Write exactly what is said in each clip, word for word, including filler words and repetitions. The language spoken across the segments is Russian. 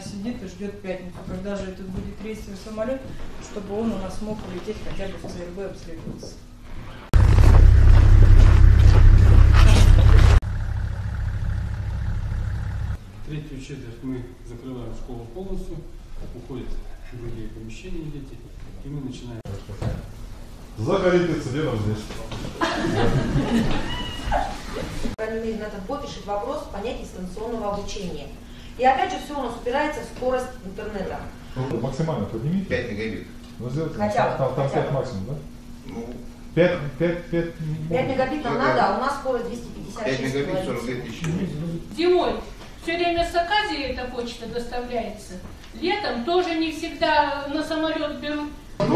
сидит и ждет пятницу, когда же этот будет рейсовый самолет, чтобы он у нас мог улететь хотя бы в ЦРБ обследоваться. Третью четверть мы закрываем школу полностью, уходят в другие помещения дети, и мы начинаем. Заходите, студентов здесь. По крайней мере, на этот год решить вопрос понятия дистанционного обучения. И опять же все у нас упирается в скорость интернета. Ну, максимально поднимите. пять мегабит. Ну, сделайте, Хотя бы, там, там хотя пять бы. максимум, да? Ну, пять, пять, пять. пять мегабит нам Ну, надо, да. а у нас скорость двести пятьдесят шесть. пять мегабит сорок две тысячи. Зимой все время с Аказии эта почта доставляется. Летом тоже не всегда на самолет берут.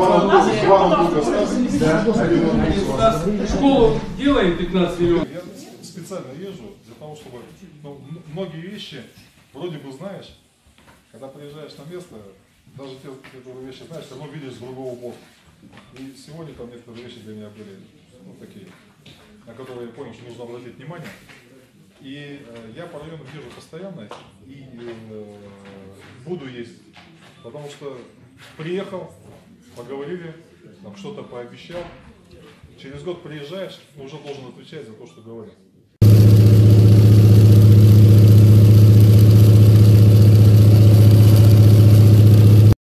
Школу делаем пятнадцать миллионов. Я специально езжу для того, чтобы ну, многие вещи вроде бы знаешь, когда приезжаешь на место, даже те, которые вещи знаешь, все равно видишь с другого бока. И сегодня там некоторые вещи для меня были ну, такие, на которые я понял, что нужно обратить внимание. И э, я по району езжу постоянно и э, буду ездить, потому что приехал, поговорили, там что-то пообещал, через год приезжаешь, уже должен отвечать за то, что говорил.